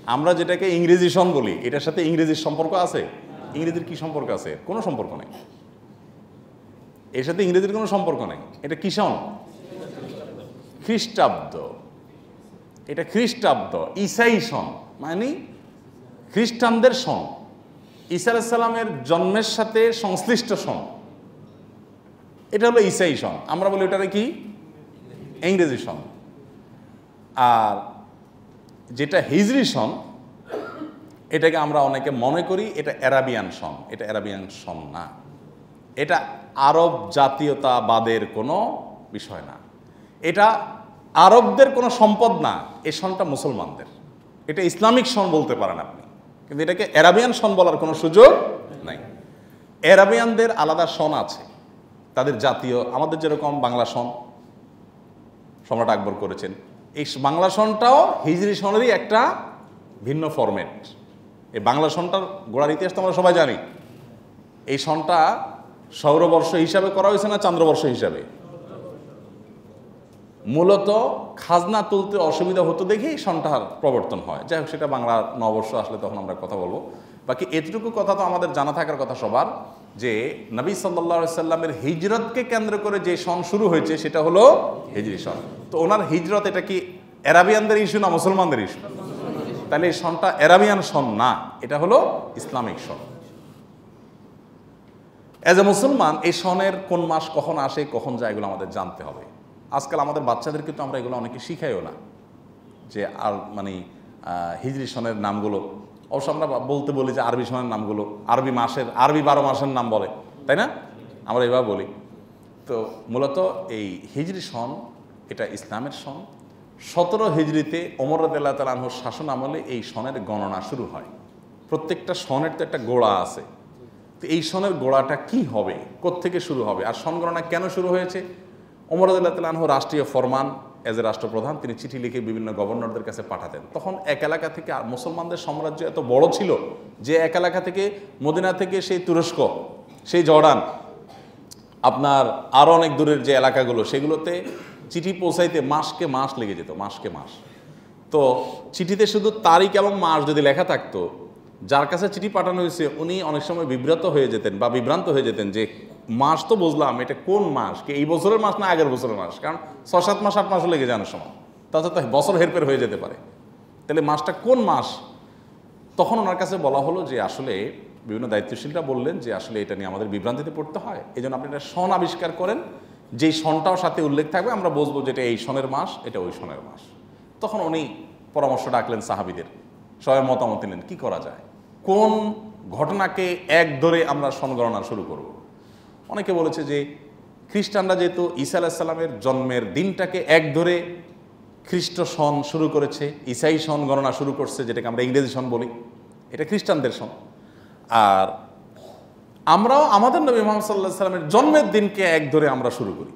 আমরা যেটাকে ইংরেজি সন বলি, এটার সাথে ইংরেজির সম্পর্ক আছে? ইংরেজির কি সম্পর্ক আছে? কোনো সম্পর্ক নেই, এর সাথে ইংরেজির কোনো সম্পর্ক নেই। এটা কি সন? খ্রিস্টাব্দ। এটা খ্রিস্টাব্দ, ঈসাই সন, মানে খ্রিস্টানদের সন, ঈসা আলাইহিস সালামের জন্মের সাথে সংশ্লিষ্ট সন। এটা হলো ঈসাই সন, আমরা বলি ওটারে কি? ইংরেজি সন। আর যেটা হিজরি সন, এটাকে আমরা অনেকে মনে করি এটা অ্যারাবিয়ান সন। এটা অ্যারাবিয়ান সন না, এটা আরব জাতীয়তাবাদের কোনো বিষয় না, এটা আরবদের কোনো সম্পদ না। এই সনটা মুসলমানদের, এটা ইসলামিক সন বলতে পারেন আপনি, কিন্তু এটাকে অ্যারাবিয়ান সন বলার কোনো সুযোগ নাই। অ্যারাবিয়ানদের আলাদা সন আছে, তাদের জাতীয়, আমাদের যেরকম বাংলা সন সম্রাট আকবর করেছেন, এই বাংলা সনটাও হিজরি সনেরই একটা ভিন্ন ফরম্যাট। এই বাংলা সনটার গোড়ার ইতিহাস তো আমরা সবাই জানি। এই সনটা সৌরবর্ষ হিসাবে করা হয়েছে না চান্দ্রবর্ষ হিসাবে? মূলত খাজনা তুলতে অসুবিধা হতো দেখে এই সনটার প্রবর্তন হয়। যাই হোক, সেটা বাংলা নববর্ষ আসলে তখন আমরা কথা বলবো। বাকি এতটুকু কথা তো আমাদের জানা থাকার কথা সবার, যে নবী সাল্লাল্লাহু আলাইহি সাল্লামের হিজরতকে কেন্দ্র করে যে সন শুরু হয়েছে সেটা হলো হিজরি সন। তো ওনার হিজরত এটা কি অ্যারাবিয়ানদের ইস্যু না মুসলমানদের ইস্যু? তাহলে এই সনটা অ্যারাবিয়ান সন না, এটা হলো ইসলামিক সন। অ্যাজ এ মুসলমান এই সনের কোন মাস কখন আসে কখন যায় এগুলো আমাদের জানতে হবে। আজকাল আমাদের বাচ্চাদেরকে তো আমরা এগুলো অনেকে শিখাইও না, যে আর মানে হিজরি সনের নামগুলো। অবশ্য আমরা বলতে বলি যে আরবি সনের নামগুলো, আরবি মাসের, আরবি 12 মাসের নাম বলে, তাই না? আমরা এভাবে বলি। তো মূলত এই হিজরি সন এটা ইসলামের সন। 17 হিজরিতে ওমর রাদিয়াল্লাহু তাআলা আনহুর শাসন আমলে এই সনের গণনা শুরু হয়। প্রত্যেকটা সনের তো একটা গোড়া আছে, তো এই সনের গোড়াটা কি হবে, কোত্থেকে শুরু হবে, আর সন গণনা কেন শুরু হয়েছে? ওমর রাদিয়াল্লাহু তাআলা আনহু রাষ্ট্রীয় ফরমান, এজ এ রাষ্ট্রপ্রধান, তিনি চিঠি লিখে বিভিন্ন গভর্নরদের কাছে পাঠাতেন। তখন এক এলাকা থেকে, মুসলমানদের সাম্রাজ্য এত বড় ছিল যে এক এলাকা থেকে, মদিনা থেকে সেই তুরস্ক, সেই জর্ডান, আপনার আরও অনেক দূরের যে এলাকাগুলো, সেগুলোতে চিঠি পৌঁছাইতে মাসকে মাস লেগে যেত, মাসকে মাস। তো চিঠিতে শুধু তারিখ এবং মাস যদি লেখা থাকতো, যার কাছে চিঠি পাঠানো হয়েছে উনি অনেক সময় বিভ্রান্ত হয়ে যেতেন বা বিভ্রান্ত হয়ে যেতেন যে মাস তো বুঝলাম, এটা কোন মাস, কি এই বছরের মাস না আগের বছরের মাস? কারণ 6-7 মাস 8 মাসও লেগে যাওয়ার সময়, তাতে তো বছর হেরফের হয়ে যেতে পারে। তাহলে মাসটা কোন মাস? তখন ওনার কাছে বলা হলো যে আসলে বিভিন্ন দায়িত্বশীলরা বললেন যে আসলে এটা নিয়ে আমাদের বিভ্রান্তিতে পড়তে হয়, এই জন্য আপনি একটা সন আবিষ্কার করেন, যেই সনটাও সাথে উল্লেখ থাকবে, আমরা বুঝবো যে এটা এই সনের মাস, এটা ওই সনের মাস। তখন উনি পরামর্শ ডাকলেন সাহাবীদের, সবাই মতামত নিলেন কি করা যায়, কোন ঘটনাকে এক ধরে আমরা সন গণনা শুরু করব। অনেকে বলেছে যে খ্রিস্টানরা যেহেতু ঈসা আলাইহিস সালামের জন্মের দিনটাকে এক ধরে খ্রিস্ট সন শুরু করেছে, ঈসাই সন গণনা শুরু করছে, যেটাকে আমরা ইংরেজি সন বলি, এটা খ্রিস্টানদের সন। আর আমরাও আমাদের নবী মুহাম্মদ সাল্লাল্লাহু আলাইহি সাল্লামের জন্মের দিনকে এক ধরে আমরা শুরু করি।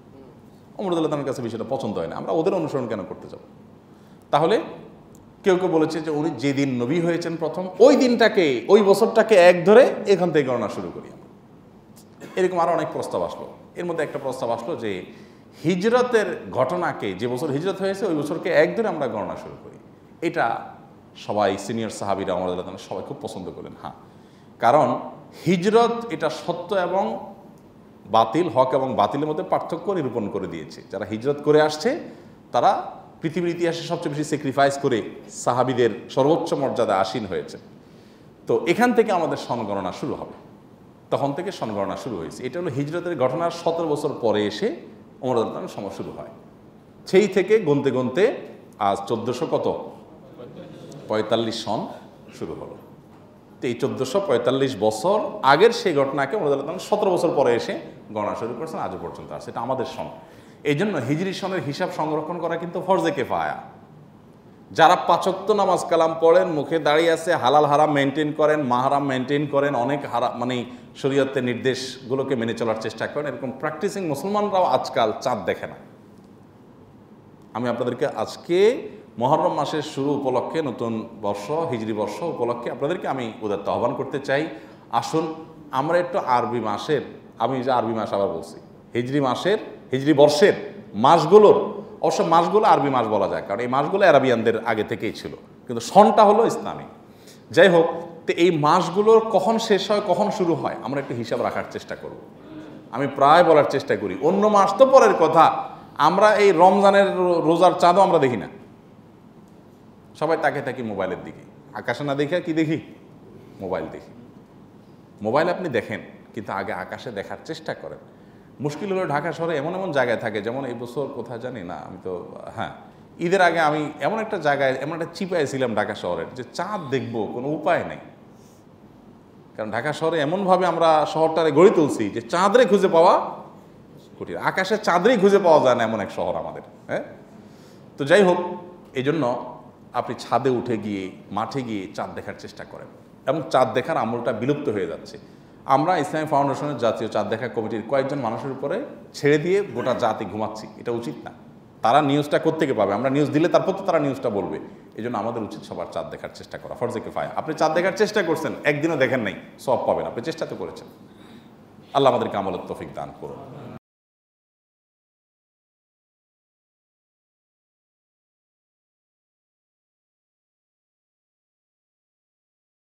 ওমর রাদিয়াল্লাহু তাআলার কাছে বিষয়টা পছন্দ হয় না, আমরা ওদের অনুসরণ কেন করতে যাব? তাহলে কেউ কেউ বলেছে যে উনি যেদিন নবী হয়েছেন প্রথম, ওই দিনটাকে, ওই বছরটাকে এক ধরে এখান থেকে গণনা শুরু করি আমরা। এরকম আরও অনেক প্রস্তাব আসলো। এর মধ্যে একটা প্রস্তাব আসলো যে হিজরতের ঘটনাকে, যে বছর হিজরত হয়েছে ওই বছরকে এক ধরে আমরা গণনা শুরু করি। এটা সবাই সিনিয়র সাহাবীরা ওমর রাদিয়াল্লাহু তাআলা সবাই খুব পছন্দ করলেন। হ্যাঁ, কারণ হিজরত এটা সত্য এবং বাতিল, হক এবং বাতিলের মধ্যে পার্থক্য নিরূপণ করে দিয়েছে। যারা হিজরত করে আসছে তারা পৃথিবীর ইতিহাসে সবচেয়ে বেশি স্যাক্রিফাইস করে সাহাবীদের সর্বোচ্চ মর্যাদা আসীন হয়েছে। তো এখান থেকে আমাদের সন গণনা শুরু হবে, তখন থেকে সন গণনা শুরু হয়েছে। এটা হলো হিজরতের ঘটনার 17 বছর পরে এসে ওমর রাদিয়াল্লাহু তাআলার সময় শুরু হয়। সেই থেকে গুনতে গুনতে আজ 1445 সন শুরু হলো। তো এই 1445 বছর আগের সেই ঘটনাকে ওমর রাদিয়াল্লাহু তাআলা 17 বছর পরে এসে গণনা শুরু করেছেন, আজও পর্যন্ত আছে। এটা আমাদের সন। এই জন্য হিজরি সনের হিসাব সংরক্ষণ করা কিন্তু ফরজে কিফায়া। যারা 5 ওয়াক্ত নামাজ কালাম পড়েন, মুখে দাঁড়িয়ে আছে, হালাল হারাম মেনটেন করেন, মাহারাম মেনটেন করেন, অনেক মানে শরীয়তের নির্দেশগুলোকে মেনে চলার চেষ্টা করেন, এরকম প্র্যাকটিসিং মুসলমানরাও আজকাল চাঁদ দেখে না। আমি আপনাদেরকে আজকে মুহররম মাসের শুরু উপলক্ষে, নতুন বর্ষ, হিজরি বর্ষ উপলক্ষে আপনাদেরকে আমি উদাত্ত আহ্বান করতে চাই, আসুন আমরা একটু আরবি মাসের, আমি যে আরবি মাস আবার বলছি, হিজরি মাসের, হিজরি বর্ষের মাসগুলোর, অবশ্য মাসগুলো আরবি মাস বলা যায়, কারণ এই মাসগুলো আরবিয়ানদের আগে থেকেই ছিল, কিন্তু সনটা হলো ইসলামী। যাই হোক, তো এই মাসগুলোর কখন শেষ হয় কখন শুরু হয় আমরা একটু হিসাব রাখার চেষ্টা করব। আমি প্রায় বলার চেষ্টা করি, অন্য মাস তো পরের কথা, আমরা এই রমজানের রোজার চাঁদও আমরা দেখি না। সবাই তাকে থাকি মোবাইলের দিকে, আকাশে না দেখে কি দেখি? মোবাইল দেখি। মোবাইল আপনি দেখেন, কিন্তু আগে আকাশে দেখার চেষ্টা করেন। মুশকিল হলো ঢাকা শহরে এমন এমন জায়গায় থাকে, যেমন এই বছর কোথায় জানি না, আমি তো হ্যাঁ ঈদের আগে আমি এমন একটা জায়গায় এমন একটা চিপায় ছিলাম ঢাকা শহরের, যে চাঁদ দেখবো কোনো উপায় নেই। কারণ ঢাকা শহরে এমনভাবে আমরা শহরটারে গড়ে তুলছি যে চাঁদরে খুঁজে পাওয়া কঠিন, আকাশে চাঁদরেই খুঁজে পাওয়া যায় না এমন এক শহর আমাদের। হ্যাঁ, তো যাই হোক, এই জন্য আপনি ছাদে উঠে গিয়ে মাঠে গিয়ে চাঁদ দেখার চেষ্টা করেন, এবং চাঁদ দেখার আমলটা বিলুপ্ত হয়ে যাচ্ছে। আমরা ইসলামী ফাউন্ডেশনের জাতীয় চাঁদ দেখা কমিটির কয়েকজন মানুষের উপরে ছেড়ে দিয়ে গোটা জাতি ঘুমাচ্ছি, এটা উচিত না। তারা নিউজটা কোত্থেকে পাবে? আমরা নিউজ দিলে তারপর তো তারা নিউজটা বলবে। এই জন্য আমাদের উচিত সবার চাঁদ দেখার চেষ্টা করা, ফরজে কিফায়া। আপনি চাঁদ দেখার চেষ্টা করছেন, একদিনও দেখেন নাই, সওয়াব পাবেন, আপনি চেষ্টা তো করেছেন। আল্লাহ আমাদেরকে আমলের তৌফিক দান করুন।